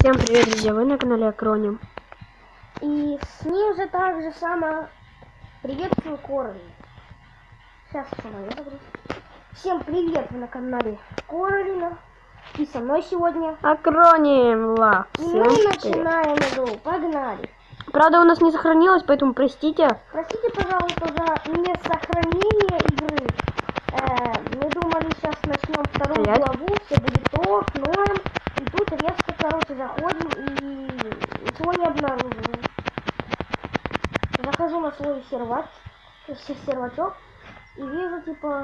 Всем привет, друзья! Вы на канале Акроним. И с ним же так же самое приветствую Короли. Сейчас я загружу. Всем привет, вы на канале Королина. И со мной сегодня Акроним Ла. И мы начинаем игру. Погнали. Правда, у нас не сохранилось, поэтому простите. Простите, пожалуйста, за несохранение игры. Мы думали, сейчас начнем вторую главу, все будет ок, ноем. И тут резко, заходим и ничего не обнаруживаем. Захожу на свой сервачок и вижу,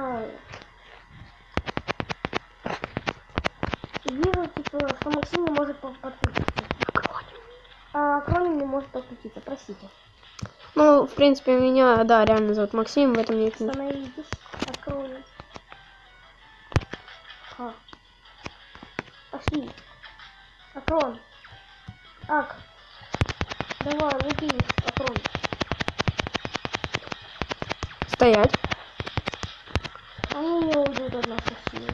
что Максим не может подключиться. А Акроним не может подключиться, простите. Ну, в принципе, меня, да, реально зовут Максим, в этом нет. Остановитесь, Акроним. Пошли. Акрон. Ак. Давай, лупи, Акрон. Стоять. Они не уйдут от нас совсем.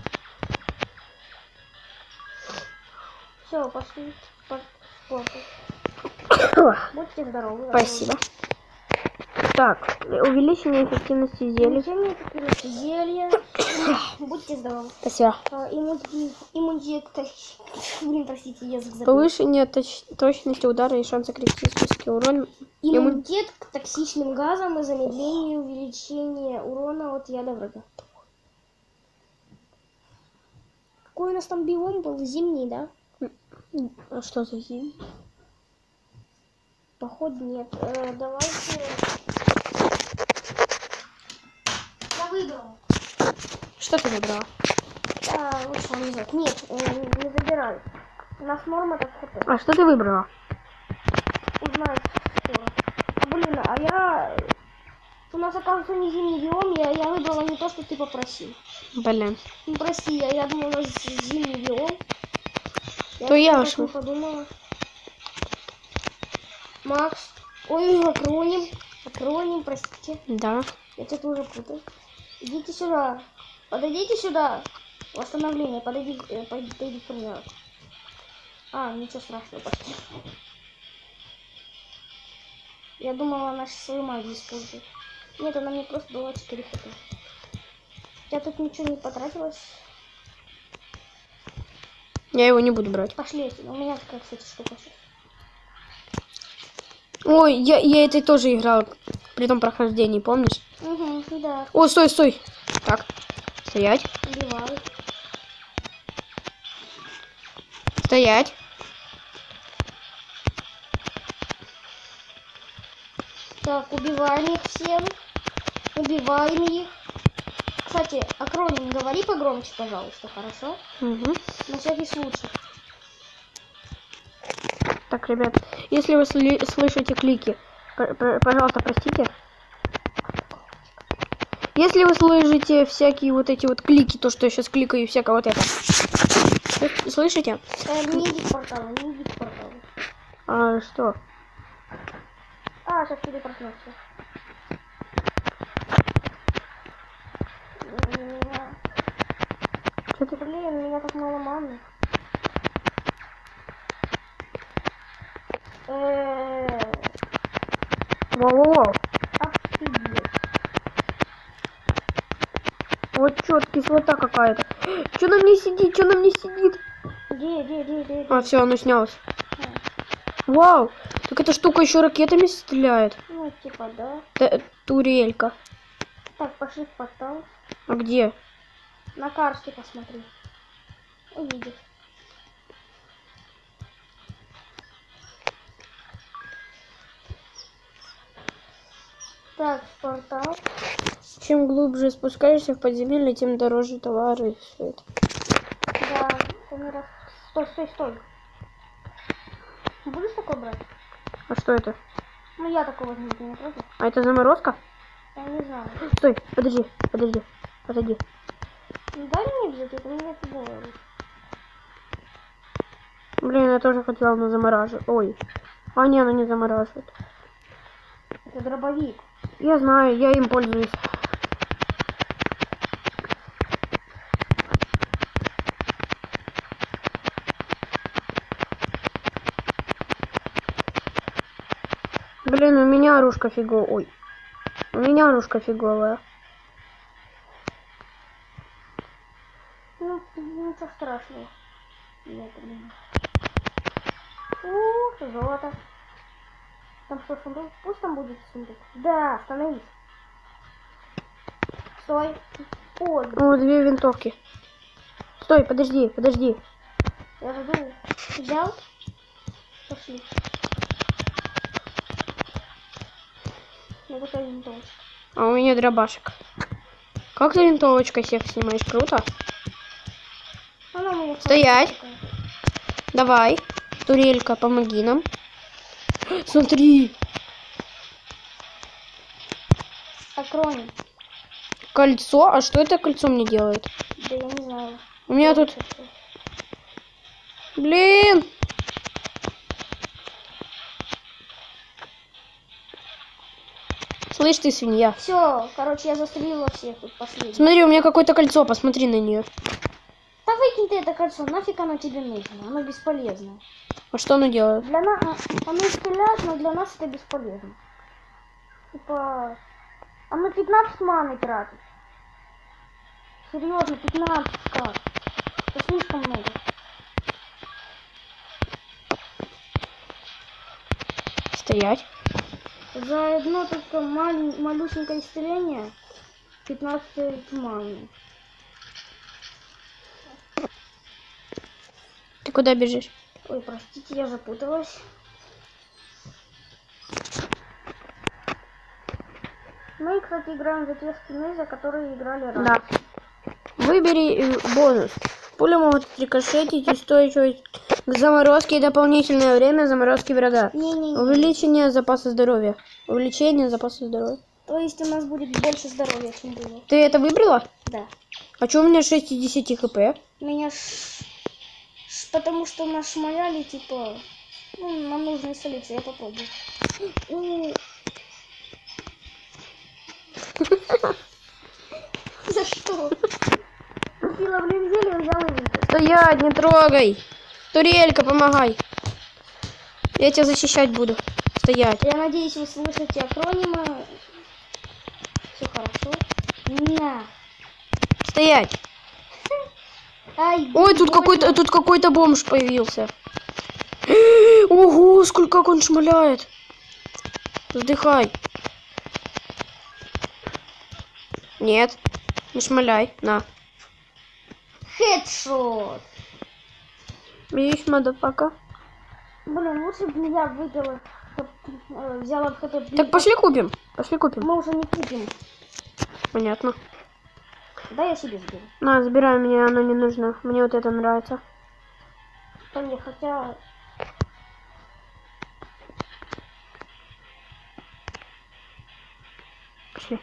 Все, пошли. Будьте здоровы. Спасибо. Так, увеличение эффективности зелья. Увеличение эффективности зелья. Будьте здоровы. Спасибо. Иммунитет. Блин, простите, язык забыл. Повышение точности удара и шанса критический урон. Иммунитет к токсичным газам и замедление увеличения урона от яда врага. Какой у нас там биом был? Зимний, да? А что за зимний? Походу нет. Давайте. Я выбрал. Что ты выбрала? Лучше не знать. Нет, не забирай. У нас норма так хп. А что ты выбрала? Узнать скоро. Блин, а я... У нас, оказывается, не зимний биом, я выбрала не то, что ты попросил. Блин. Ну, прости, я думала, у нас зимний биом. То я уж подумала. Макс. Ой, Акроним, простите. Да. Я что-то уже путаю. Идите сюда. Подойдите сюда. Восстановление. Подойди ко мне. Ничего страшного, пошли. Я думала, она сейчас свою магию использует. Нет, она мне просто дала 4 хп. Я тут ничего не потратилась. Я его не буду брать. Пошли отсюда. У меня такая, кстати, штука сейчас. Ой, я этой тоже играл при том прохождении, помнишь? Угу, да. О, стой. Так, стоять. Убиваю. Стоять. Так, убиваем их всем. Убиваем их. Кстати, Акроним, говори погромче, пожалуйста, хорошо? Угу. На всякий случай. Так, ребят, если вы слышите клики, пожалуйста, простите. Если вы слышите всякие вот эти вот клики, то, что я сейчас кликаю, и всякое вот это. Слышите? Не иди к порталу, А что? Сейчас перепроснуться. Что ты? Блин, у меня так мало маны. Воу-воу-воу. Офигеть. Вот чёт, кислота какая-то. Что на мне сидит? Где? А, все, оно снялось. Вау! Так эта штука еще ракетами стреляет. Ну, типа, да. Турелька. Так, пошли в портал. А где? На карте посмотри. Увидишь. Так, портал. Чем глубже спускаешься в подземелье, тем дороже товары стоят. Да, ты не раз... Стой. Будешь такой брать? А что это? Ну, я такой возьму, ты не против? А это заморозка? Я не знаю. Стой, подожди. Ну, дай мне взять, это мне тяжело. Блин, я тоже хотела, но замораживать. Ой. А не, она не замораживает. Это дробовик. Я знаю, я им пользуюсь. Блин, у меня оружка фиговая. Ой. У меня оружка фиговая. Ну, ничего страшного. Нет, блин. Золото. Там что, сундук? Пусть там будет сундук. Да, остановись. Стой. О, две винтовки. Стой, подожди. я жду. Взял? Пошли. Я такая винтовочка. А у меня дробашек. Как ты винтовочкой всех снимаешь? Круто. Она у меня Стоять. такая. Давай. Турелька, помоги нам. Смотри. Акроним. Кольцо? А что это кольцо мне делает? Да я не знаю. У меня тут... Блин. Слышь ты, свинья. Все, короче, я застрелила всех тут последних. Смотри, у меня какое-то кольцо, посмотри на нее. Да выкинь ты это кольцо, нафиг оно тебе нужно? Оно бесполезно. А что оно делает? Для нас оно стреляет, но для нас это бесполезно. Типа, оно 15 маны тратит. Серьезно, 15 как? Это слишком много. Стоять. За одно только малюсенькое исцеление 15 маны. Ты куда бежишь? Ой, простите, я запуталась. Мы, кстати, играем за те скины, за которые играли раньше. Да. Выбери бонус. Пули могут рикошетить, устойчивость к заморозке и дополнительное время заморозки врага. Увеличение запаса здоровья. Увеличение запаса здоровья. То есть у нас будет больше здоровья, чем было. Ты это выбрала? Да. А что у меня 6 из 10 хп? Меня потому что нас шмаляли, типа, ну, нам нужно исцелиться, я попробую. За что? Купила, блин, зелье, взял и выпил. Стоять, не трогай. Турелька, помогай. Я тебя защищать буду. Стоять. Я надеюсь, вы слышите акронимы. Все хорошо. На. Стоять. Ай, Ой, тут какой-то бомж появился. Ого, сколько он шмаляет. Вздыхай. Нет, не шмаляй. На. хедшот. Видишь, мадафака. Блин, лучше бы я выпила, взяла бы хотя бы... Так пошли купим. Пошли купим. Мы уже не купим. Понятно. Да, я себе заберу. На, забирай, мне оно не нужно. Мне вот это нравится. Да не, хотя... Пошли.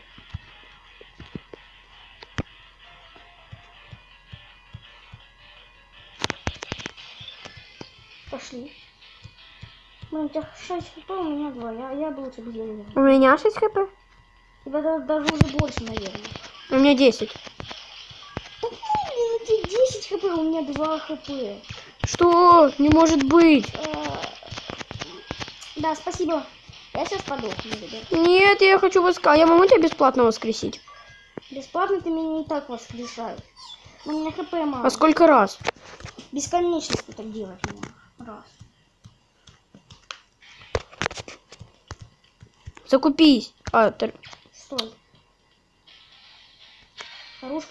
Пошли. Ну, у тебя 6 хп, у меня 2. Я бы лучше бы сделала. У меня 6 хп? Тебя даже уже больше, наверное. У меня 10. Блин, у тебя 10 хп, у меня 2 хп. Что? Не может быть. Да, спасибо. Я сейчас подохну, ребят. Нет, я хочу воска. Я могу тебя бесплатно воскресить? Бесплатно ты меня и так воскрешаешь. У меня хп мало. А сколько раз? Бесконечность ты так делать можно. Раз. Закупись. Стой. Хорош.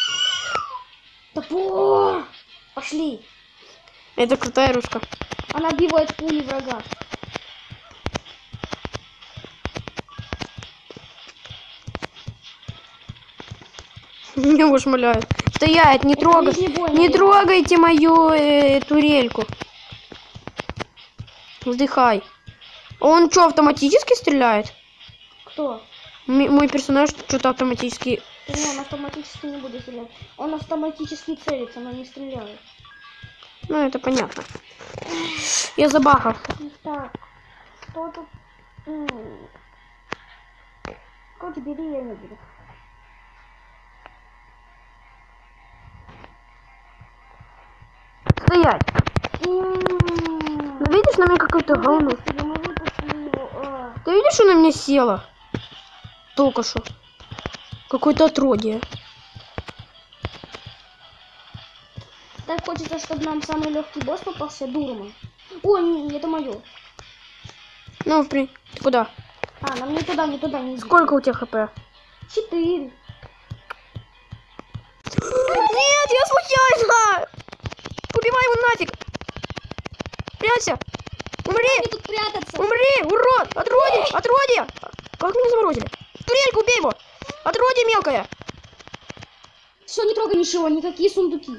Топор! Пошли. Это крутая ручка. Она отбивает пули врага. Меня ушмаляют. Стоять, не трогай. Не трогайте мою турельку. Вздыхай. Он что, автоматически стреляет? Кто? Мой персонаж что-то автоматически... Не, он автоматически не будет стрелять. Он автоматически целится, но не стреляет. Ну, это понятно. Я забахал. Так, что тут? Хоть бери, я не буду. Стоять. Ну, видишь, на мне какой-то говно. Мы выпустили его. Ты Помнишь, она на меня села? Только что. Какое-то отродье. Так хочется, чтобы нам самый легкий босс попался, Дурман. Ой, не, это мое. Ну, ты куда? А, нам не туда, не туда, не. Сколько у тебя хп? 4. Нет, я случайно! Убивай его нафиг! Прячься! Умри! Мне тут прятаться. Умри, урод! Отродье! Отродье! Как меня заморозили? Турельку, убей его! Отродье мелкое! Все, не трогай ничего, никакие сундуки.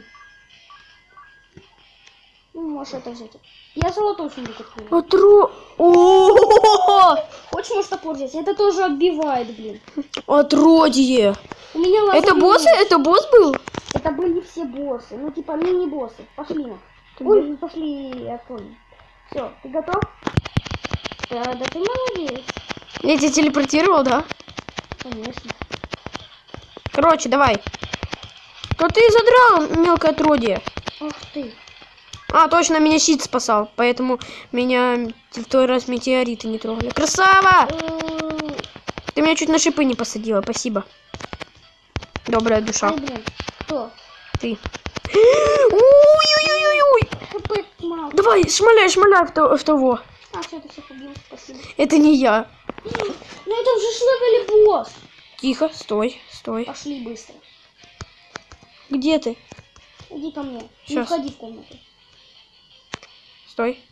Ну, можешь это взять. Я золотой сундук открыл. Хочешь, может, топор взять? Это тоже отбивает, блин. Отродье! У меня лазер Это босс? есть. Это босс был? Это были все боссы. Ну, типа, мини-боссы. Пошли. Ой, пошли, я понял. Все, ты готов? Да, да ты молодец. Я тебя телепортировал, да? Конечно. Короче, давай. То ты задрал, мелкое отродье. Ах ты. А, точно, меня щит спасал, поэтому меня в тот раз метеориты не трогали. Красава! Ты меня чуть на шипы не посадила, спасибо. Добрая душа. Ай, блин. Кто? Ты. Ой-ой-ой-ой! ХП мало. Давай, шмаляй в того. А, все, ты всех убил, спасибо. Это не я. Ну это уже шлевели босс. Тихо, стой, стой. Пошли быстро. Где ты? Иди ко мне. Не Щас. входи в комнату. Стой.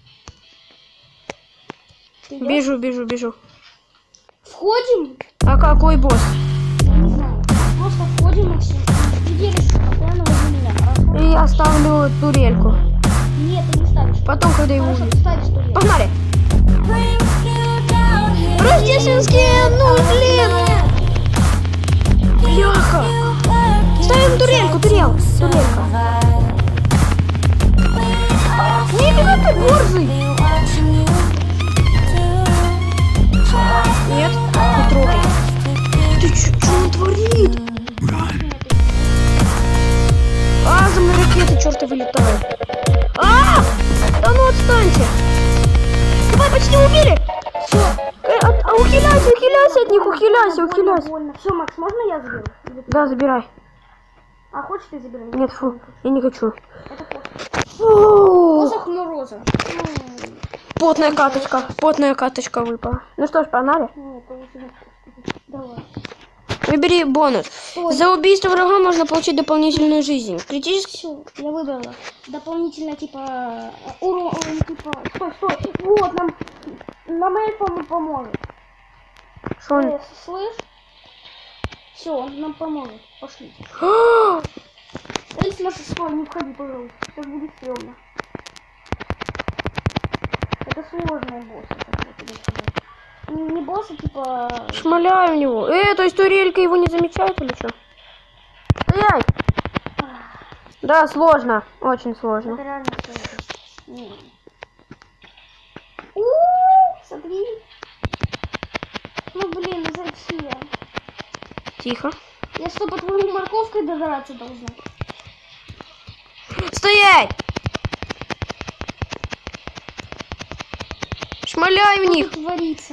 Ты идёшь? Бежу, бежу, бежу. Входим? А какой босс? Я не знаю. Просто входим и все. Ты делишь постоянно возле меня, хорошо? И я ставлю турельку. Нет, ты не ставишь. Потом, когда его Хорошо, увижу. ты ставишь турель. Погнали! Рождественские, ну блин! Бляха! Ставим турельку, турелька. Нифига ты борзый! Нет, не трогай. Ты что он творит? А, за мной ракеты чёрты вылетают. А! Да ну отстаньте! Давай, почти убили! Все. Ухиляйся от них, ухиляйся. Больно. Все, Макс, можно я заберу? Да, забирай. А хочешь ты заберешь? Нет, фу, я не хочу. Это посох. Фу. Посох Мороза. Потная каточка выпала. Ну что ж, погнали. Нет, это уже не давай. Выбери бонус. Ой. За убийство врага можно получить дополнительную жизнь. Критически... Все, я выбрала. Дополнительно, типа, урон, типа, стой. Вот, нам эльфа поможет. Что он? Слышь? Все, он нам поможет. Пошли. Эльф, стой, не входи, пожалуйста. Сейчас будет стрёмно. Это сложный босс. Не босс, а типа... Шмаляю в него. То есть турелька его не замечает или что? Стоять! Да, сложно. Очень сложно. Это реально сложно. Смотри. Ну блин, зачем? Тихо. Я что, по-твоему, морковкой догораться должна? Стоять! Шмаляй в Что них. тут творится?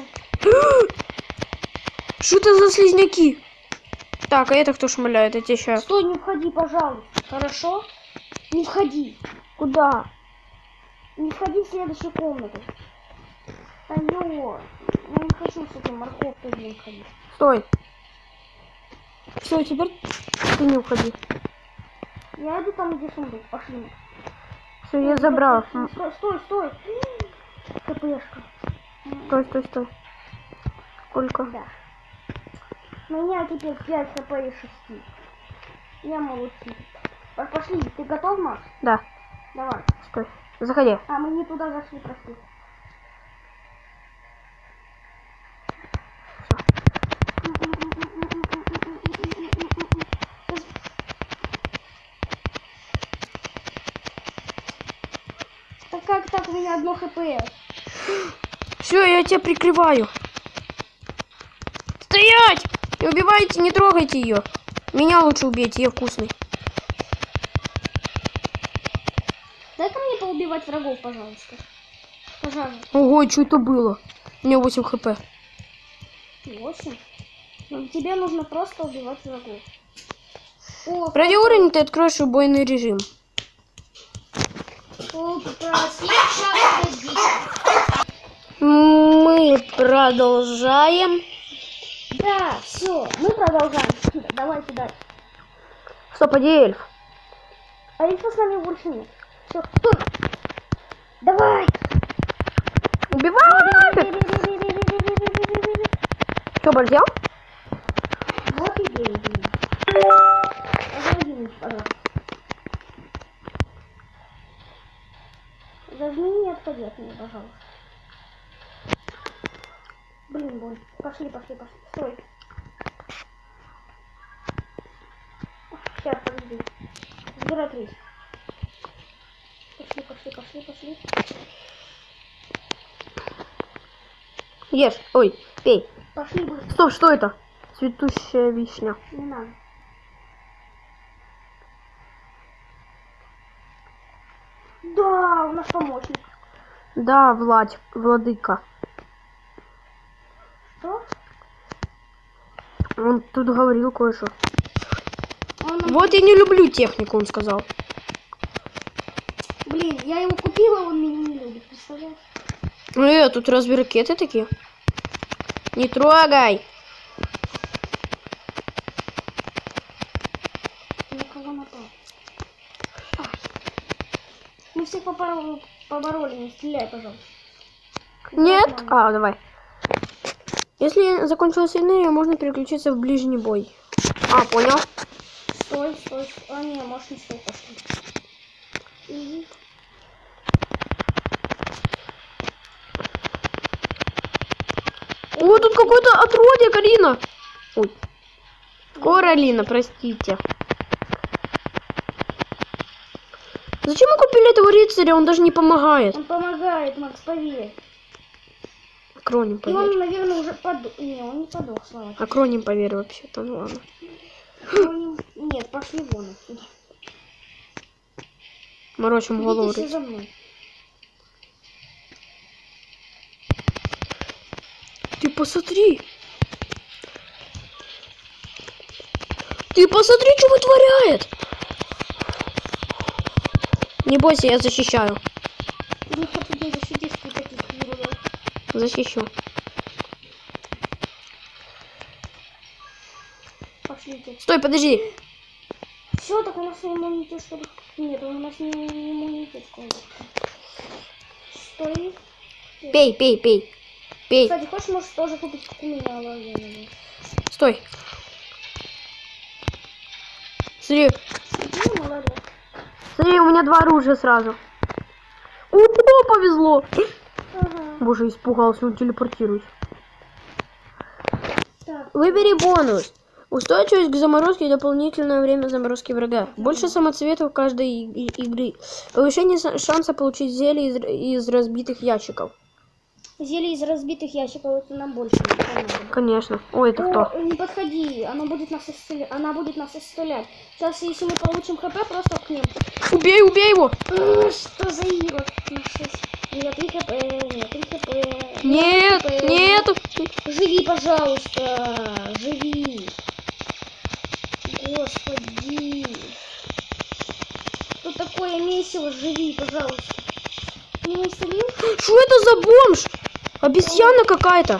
Что это за слизняки? Так, а это кто шмаляет? Это сейчас. Стой, не входи, пожалуйста. Хорошо? Не входи. Куда? Не входи в следующую комнату. Алло. Я не хочу с этой морковкой, блин, ходить. Стой. Все, теперь ты не уходи. Я иду там, где сундук. Пошли. Все, я забрал. Стой. КПшка. Стой. Сколько? Да. У меня теперь 5 хп и 6. Я молодцы. Пошли. Ты готов, Макс? Да. Давай. Стой. Заходи. А, мы не туда зашли, прости. Так как так, у меня одно хп. Все, я тебя прикрываю. Стоять! Не убивайте, не трогайте ее. Меня лучше убейте, я вкусный. Дай-ка мне поубивать врагов, пожалуйста. Пожалуйста. Ого, что это было? У меня 8 хп. 8. Тебе нужно просто убивать врагов. О, Ради уровня ты откроешь убойный режим. Мы продолжаем. Да, все, мы продолжаем. Давайте дальше. Стоп, а где эльф? А эльфа с нами больше нет. Все, стой! Давай! Убивай! Что, борзел? Вот и бей. Пожалуйста. Зажми, не отходи от меня, пожалуйста. Блин, Бон. Пошли. Стой. Сейчас, подожди. Сбирай рис. Пошли. Ешь. Ой, пей. Пошли быстро. Стоп, что это? Цветущая вишня. Не надо. Да, у нас помощник. Да, владыка. Что? Он тут говорил кое-что. Он нам- Вот я не люблю технику, он сказал. Блин, я его купила, он меня не любит, представляешь? Тут разве ракеты такие? Не трогай! На кого напал? Мы всех побороли, не стреляй, пожалуйста. Нет? А, давай. Если закончилась энергия, можно переключиться в ближний бой. А, понял. Стой. А, не, может не стой, пошли. Иди. О, тут какое-то отродье, Карина. Ой. Коралина, простите. Зачем мы купили этого рыцаря? Он даже не помогает. Он помогает, Макс, поверь. Акроним И поверь. он, наверное, уже подох. Не, он не подох, слава. Акроним поверь вообще-то, ну ладно. Нет, пошли вон отсюда. Морочим голову. Идите все за мной. Ты посмотри. Ты посмотри, что вытворяет. Не бойся, я защищаю. Не хотите защитить таких героев. Защищу. Пошлите. Стой, подожди. Все, так у нас не иммунитет, что ли? Нет, у нас не иммунитет. Стой. Пей. Кстати, хочешь, можешь тоже купить, как у меня, ладно. Стой. Смотри, Ну, молодец. смотри, у меня два оружия сразу. О, повезло. Ага. Боже, испугался, он телепортируется. Так, Выбери бонус. Устойчивость к заморозке и дополнительное время заморозки врага. Больше самоцветов каждой игры. Повышение шанса получить зелье из разбитых ящиков. зелье из разбитых ящиков, это нам больше не понадобится. Конечно. Ой, это кто? О, не подходи, она будет нас исцелять. Сейчас, если мы получим хп, просто к ним. Убей его! Что за игра? Нет, 3 хп, нет, 3 хп. Нет. Живи, пожалуйста, живи. Господи. Что такое месиво? Живи, пожалуйста. Не исцелил? Что это за бомж? Обезьяна какая-то.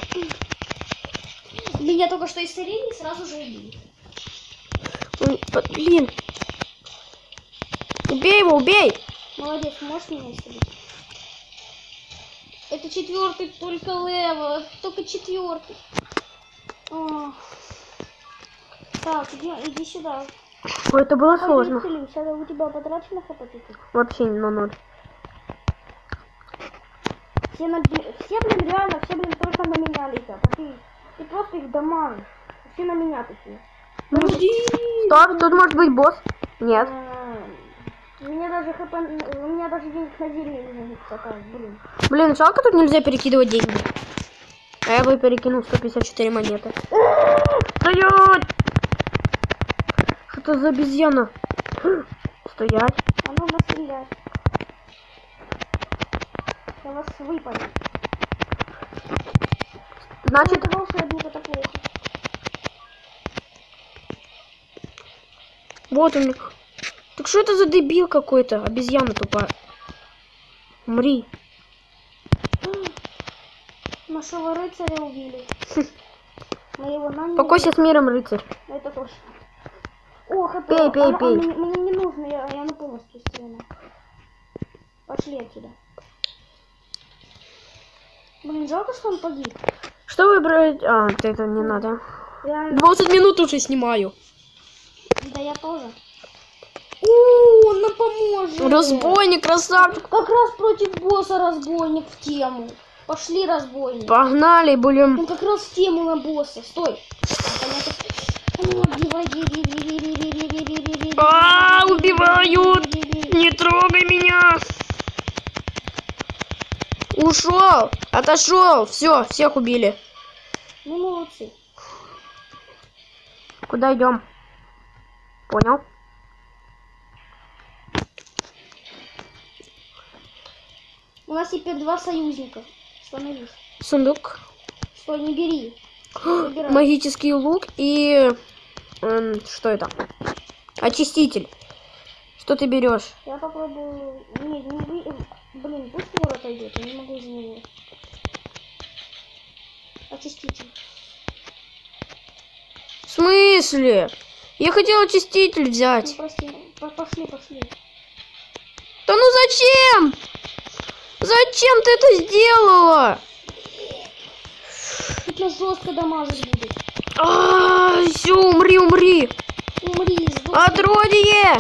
Меня только что исцелили и сразу же убили. Блин. Убей его, убей. Молодец, можешь меня исцелить? Это 4-й только левел, только 4-й. Так, иди сюда. Ой, это было сложно. Сейчас у тебя потрачено хп? Вообще на 0. Все, блин, реально, все, блин, только на меня летят. А ты просто их дамажишь. Все на меня такие. Стоп, тут может быть босс. Нет. У меня даже хп, у меня даже денег на зелье не хватает, блин. Блин, жалко, тут нельзя перекидывать деньги. А я бы перекинул 154 монеты. Стоять! Что это за обезьяна? Стоять. Оно нас стреляет. Я вас выпалю. Значит, это волшебник, это плохо. вот он. Так что это за дебил какой-то? Обезьяна тупая. Умри. Нашего рыцаря убили. Мы его наняли. Покойся с миром, рыцарь. Это точно. Ох, это... Пей, пей, пей. Мне не нужно, я на полностью исцелена. Пошли отсюда. Блин, жалко, что он погиб. Что выбрать? А, это не надо. Я... 20 минут уже снимаю. Да я тоже. Он нам поможет. Разбойник, красавчик. Как раз против босса разбойник в тему. Пошли, разбойник. Погнали, будем. Он как раз в тему на босса. Стой. Убивают! Не трогай меня! Ушел! Отошел! Все, всех убили. Ну, молодцы. Куда идем? Понял? У нас теперь 2 союзника. Становись. Сундук. Стой, не бери. Выбирай. Магический лук и... что это? Очиститель. Что ты берешь? Я попробую... Нет, не бери. Блин, пусть вор отойдет. Я не могу из него. Очиститель. В смысле? Я хотел очиститель Ну, взять. прости. Пошли. Да ну зачем? Зачем ты это сделала? Тут нас жестко дамажить будет. Все, умри. Умри, сдохни. Отродье!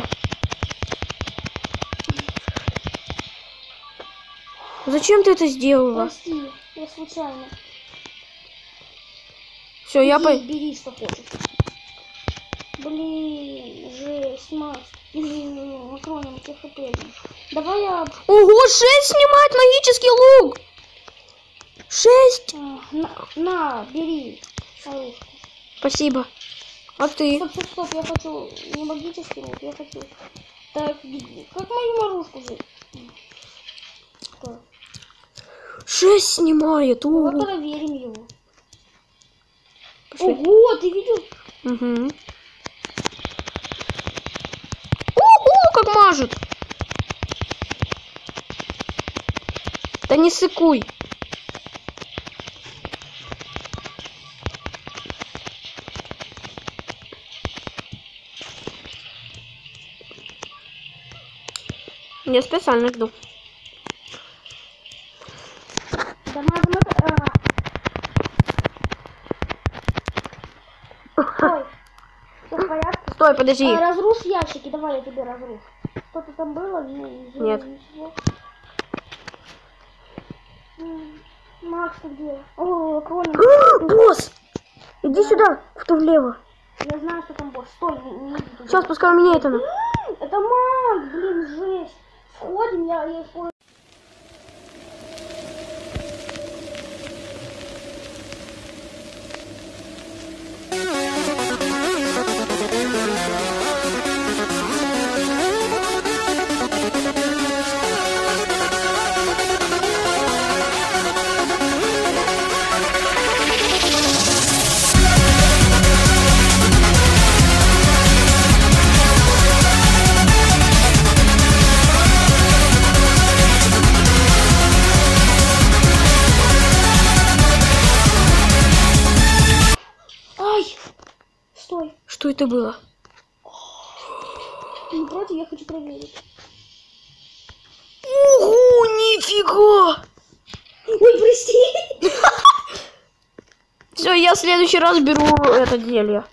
Зачем ты это сделала? Прости, я случайно. Все, я Иди, по... бери, что хочешь. Блин, жесть, Макс. Макроним тебе хп. Давай я... Ого, 6 снимает магический лук! 6? На, бери. Оружие. Спасибо. А ты? Стоп, я хочу не магический лук, я хочу... Так, как мою морожку же? 6 снимает. Давай Ого. проверим его. Пошли. Ого, ты видел? Угу. Ого, как мажут. Да не сыкуй. Я специально жду. Дамажим это... Стой. Все в порядке? Стой, подожди. Разрушь ящики, давай я тебе разрушу. Что-то там было? Нет. Ничего. Макс, ты где? О, Кронин. Босс! Иди сюда, кто влево. Я знаю, что там босс. Стой, не иди туда. Сейчас, пускай у меня это на. Это Макс, блин, жесть. Сходим, я использую. Ай! Стой. Что это было? Ты не против? Я хочу проверить. Ого, нифига! Ой, прости. Все, я в следующий раз беру это зелье.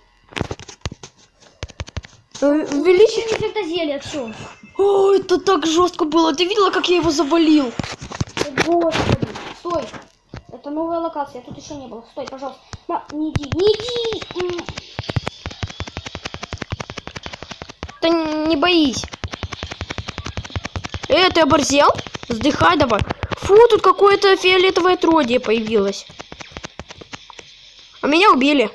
Увеличить. Эффекта зелья, все. О, это так жестко было. Ты видела, как я его завалил? Господи. Стой. Это новая локация, тут еще не было. Стой, пожалуйста. На, не иди. Да не боись. Ты оборзел? Вздыхай давай. Фу, тут какое-то фиолетовое отродье появилось. А меня убили.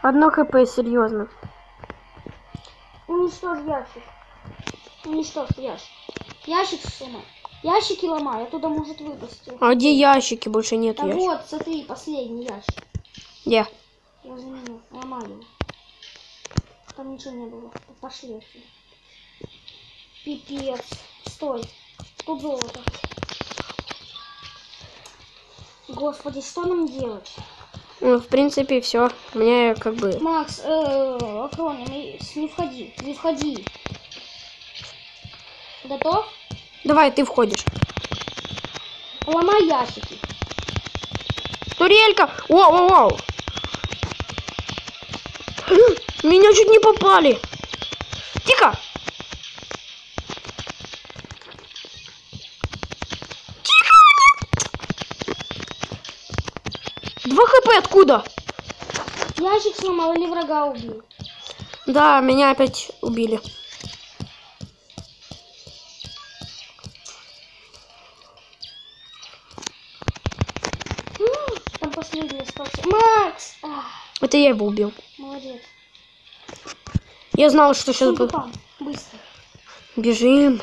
1 хп, серьезно. Уничтожь ящик. Уничтожь ящик. Ящик сломай. Ящики ломай, оттуда может выпасть. А где ящики? Больше нет Да ящиков. вот, смотри, последний ящик. Где? Возле меня. Ломай его. Там ничего не было. Пошли отсюда. Пипец. Стой. Тут золото. Господи, что нам делать? Ну, в принципе, все. Мне как бы... Макс, Акрони, не входи. Не входи. Готов? Давай, ты входишь. Ломай ящики. Турелька! Воу! Меня чуть не попали. Тихо! 2 хп откуда? Ящик сломал или врага убил? Да, меня опять убили. Там последний остался. Макс! Это я его убил. Молодец. Я знал, что сейчас будет. Быстро. Бежим.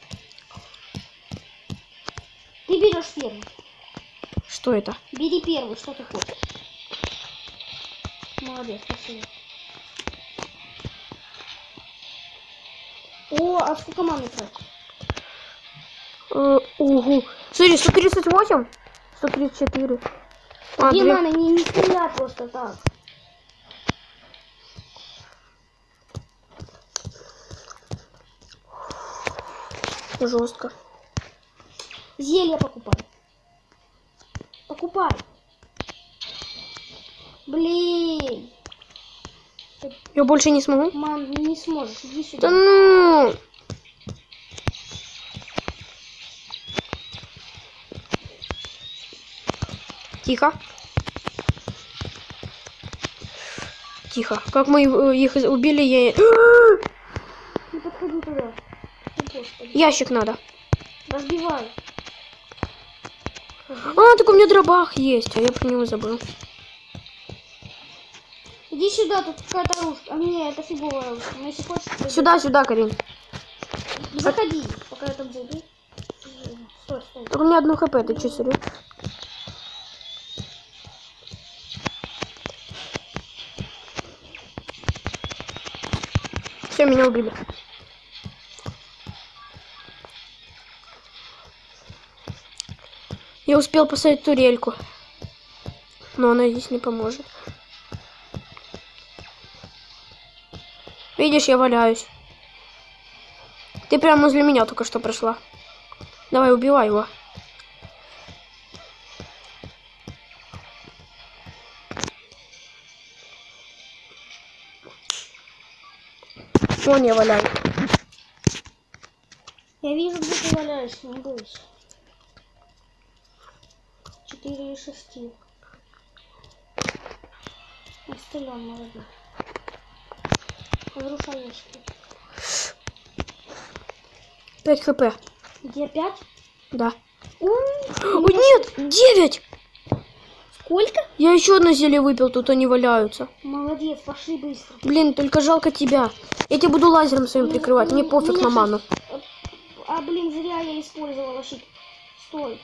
Ты берешь первый. Что это? Бери первый, что ты хочешь. Молодец, спасибо. О, а сколько маны тратишь? Угу. Смотри, 138, 134. Где маны? Не стреляй просто так. Жестко. Зелье покупай. Покупай. Блин. Я больше не смогу. Мам, не сможешь. Иди сюда. Да ну. Тихо. Тихо. Как мы их убили, я... Не подходи туда. Господи. Ящик надо. Разбивай. А, так у меня дробах есть, а я про него забыл. Иди сюда, тут какая-то оружка. А не, это фиговая оружка. Но если хочешь... то Сюда, Карин. заходи, пока я там зайду. Стой. Так у меня 1 хп, ты че, серьезно? Все, меня убили. Я успел поставить турельку, но она здесь не поможет. Видишь, я валяюсь. Ты прямо возле меня только что прошла. Давай, убивай его. Вон я валяюсь. Я вижу, где ты валяешься, не бойся. 4 из 6. Настелен, молодец. Разрушай ящики. 5 хп. Где 5? Да. Ой, нет, 9. Сколько? Я еще одно зелье выпил, тут они валяются. Молодец, пошли быстро. Блин, только жалко тебя. Я тебя буду лазером своим прикрывать, мне пофиг на ману. А, блин, зря я использовала щит. Стой.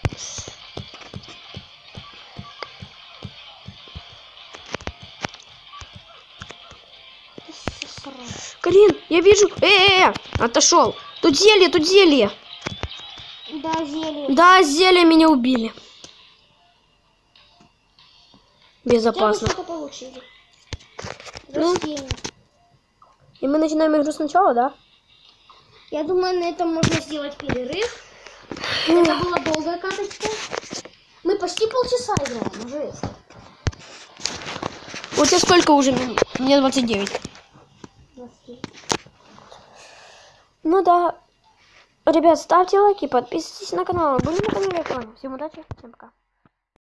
Карин, я вижу. Отошел. Тут зелье, тут зелье. Да, зелье. Да, зелье меня убили. Безопасно. Что-то получили. Ну, и мы начинаем игру сначала, да? Я думаю, на этом можно сделать перерыв. Это была долгая каточка. Мы почти полчаса играем уже. У тебя сколько уже минут? Мне 29. 20. Ну да. Ребят, ставьте лайки, подписывайтесь на канал. Были на канале Акрони. Всем удачи, всем пока.